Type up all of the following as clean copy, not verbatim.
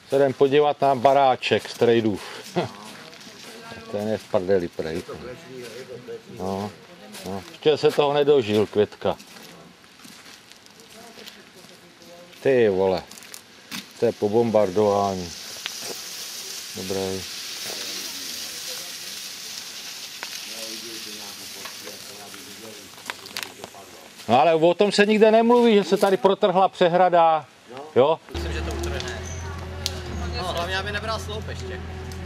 se jdem podívat na baráček z trejdův. Ten je v prdeli prej. No, ještě se toho nedožil, Květka. Ty vole, to je po bombardování. Dobrý. No ale o tom se nikde nemluví, že se tady protrhla přehrada. Jo? Myslím, že to utrhne. No, hlavně aby nebral sloup ještě.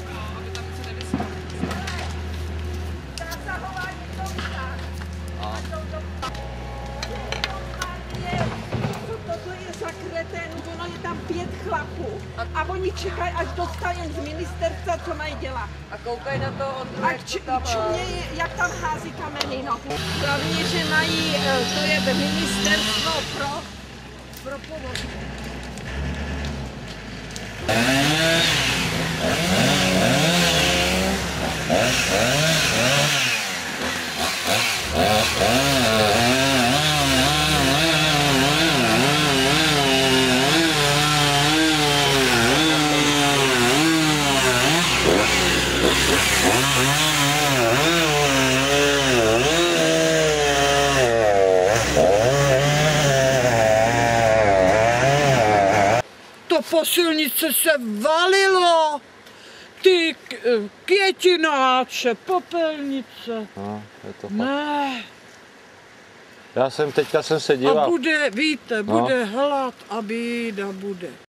Toto je za kreténu, ono je tam 5 chlapů a oni čekají, až dostanou z ministerstva, co mají dělat. A koukaj na to od A čumějí, jak tam hází kameny, no. Hlavně, že mají, to je ministerstvo pro pomoc. To po silnici se valilo, ty květináče, popelnice. No, je to fakt. Ne. Teďka jsem se díval. A bude, víte, bude hlad a bída bude.